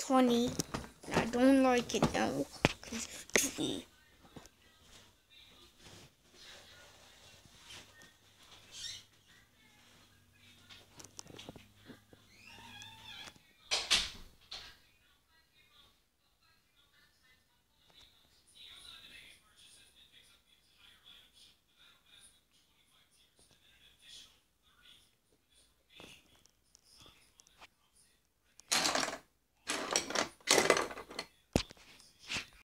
funny. And I don't like it now. Because